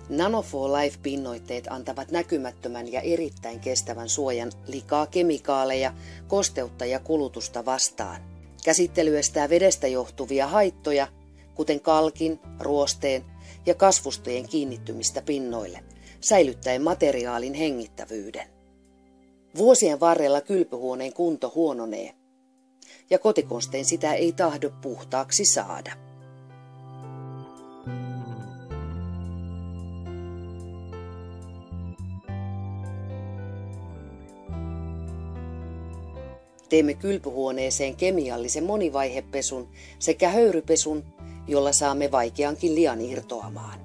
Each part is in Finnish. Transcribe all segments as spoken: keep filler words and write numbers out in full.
Nano for Life-pinnoitteet antavat näkymättömän ja erittäin kestävän suojan likaa kemikaaleja, kosteutta ja kulutusta vastaan. Käsittely estää vedestä johtuvia haittoja, kuten kalkin, ruosteen ja kasvustojen kiinnittymistä pinnoille, säilyttäen materiaalin hengittävyyden. Vuosien varrella kylpyhuoneen kunto huononee, ja kotikonstein sitä ei tahdo puhtaaksi saada. Teemme kylpyhuoneeseen kemiallisen monivaihepesun sekä höyrypesun, jolla saamme vaikeankin lian irtoamaan.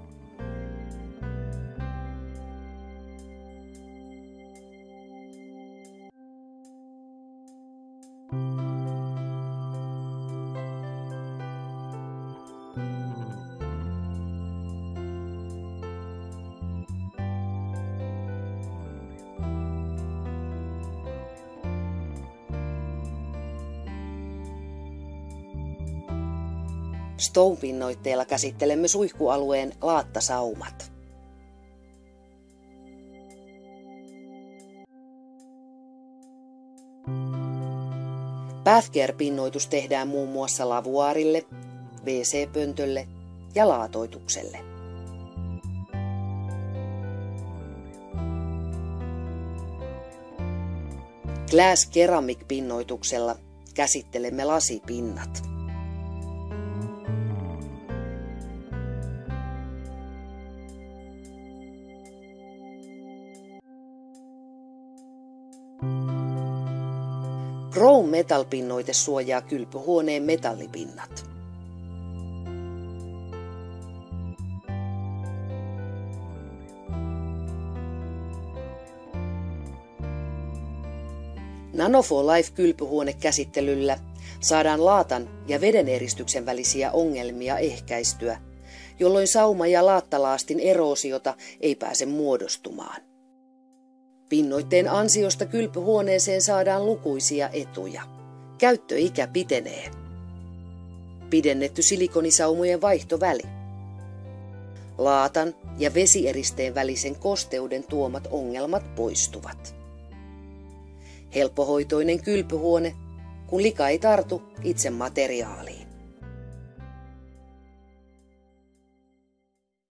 Stone-pinnoitteella käsittelemme suihkualueen laattasaumat. Bathcare-pinnoitus tehdään muun muassa lavuaarille, wee see-pöntölle ja laatoitukselle. Glass Ceramic-pinnoituksella käsittelemme lasipinnat. Chrome Metal-pinnoite suojaa kylpyhuoneen metallipinnat. Nano for Life-kylpyhuonekäsittelyllä saadaan laatan ja veden eristyksen välisiä ongelmia ehkäistyä, jolloin sauma- ja laattalaastin eroosiota ei pääse muodostumaan. Pinnoitteen ansiosta kylpyhuoneeseen saadaan lukuisia etuja. Käyttöikä pitenee. Pidennetty silikonisaumojen vaihtoväli. Laatan ja vesieristeen välisen kosteuden tuomat ongelmat poistuvat. Helppohoitoinen kylpyhuone, kun lika ei tartu itse materiaaliin.